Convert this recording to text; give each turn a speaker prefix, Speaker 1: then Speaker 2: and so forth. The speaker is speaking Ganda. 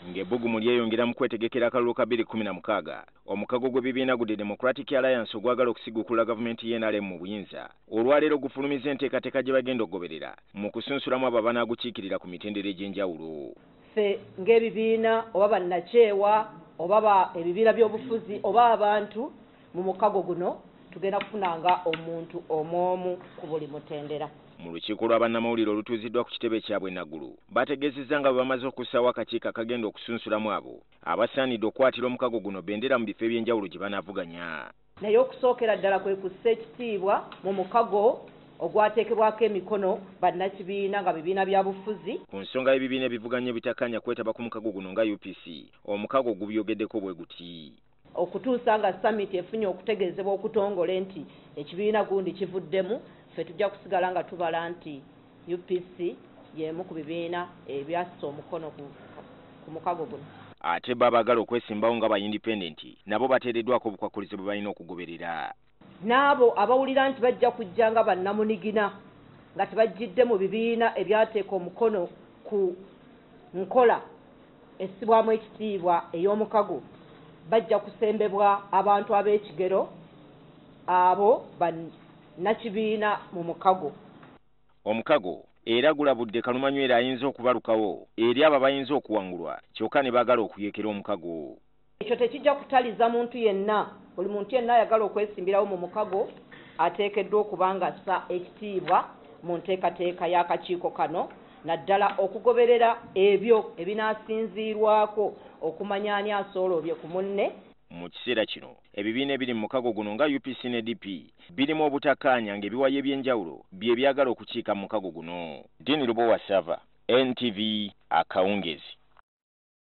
Speaker 1: ng'ebbugumu lyeyongera mu kwetegekera akalulu ka 2016 omukago gw'ebibiina gudde Democratic Alliance ogwagala okusigukula gavumenti y'NRM mu buyinza olwaleero gufulumiza enteekateeka gye bagenda okugoberera mu kusunsulamu abo abanaagukiikirira ku mitendera egy'enjawulo.
Speaker 2: Ffe ng'ebibiina oba bannakyewa oba ebibiina by'obufuzi oba abantu mu mukago guno tugenda kufunanga omuntu omwomu ku buli mutendera.
Speaker 1: Mu lukiiko lwa bannamawulire olutuuziddwa ku kitebe kyabwe Naggulu bategeezezza nga bwe bamaze okussaawo akakiiko akagenda okusunsulamu abo abasaanidde okukwatira omukago guno bendera mu bifo eby'enjawulo gye banaavuganya.
Speaker 2: Naye okusookera ddala kwe kussa ekitiibwa mu mukago ogwateekebwako emikono bannakibiina nga bibiina bya bufuzi.
Speaker 1: Ku nsonga y'ebibiina ebivuganya ebitakkaanya kwetaba ku mukago guno nga UPC, omukago gubyogeddeko bwe guti.
Speaker 2: Okutuusa nga summit efunye okutegeezebwa okutongole nti ekibiina gundi kivuddemu, ffe tujja kusigala nga tubala nti UPC y'emu ku bibiina ebyassa omukono ku mukago guno.
Speaker 1: Ate baagala okwesimbawo nga ba independent nabo bateereddwako obukwakkulizo bwe balina okugoberera.
Speaker 2: N'abo abawulira nti bajja kujja nga bannamunigina nga tebajjidde mu bibiina ebyateeka omukono ku nkola essibwamu ekitiibwa ey'omukago bajja kusembebwa abantu ab'ekigero abo bannakibiina mu mukago.
Speaker 1: Omukago era gulabudde kalumanywera ayinza okubalukawo eri abo bayinza okuwangulwa kyokka ne baagala okuyekera omukago.
Speaker 2: Ekyo tekijja kutaliza muntu yenna. Buli muntu yenna ayagala okwesimbirawo mu mukago ateekeddwa okuba nga assa ekitiibwa mu nteekateeka y'akakiiko kano naddala okugoberera ebyo ebinaasinziirwako okumanya ani asoolobye ku munne.
Speaker 1: Mu kiseera kino ebibiina ebiri mu mukago guno nga UPC ne DP birimu obutakkaanya ng'ebiwayi eby'enjawulo bye byagala okukiika mu mukago guno. Dini Lubowa Sava, NTV Akawungezi.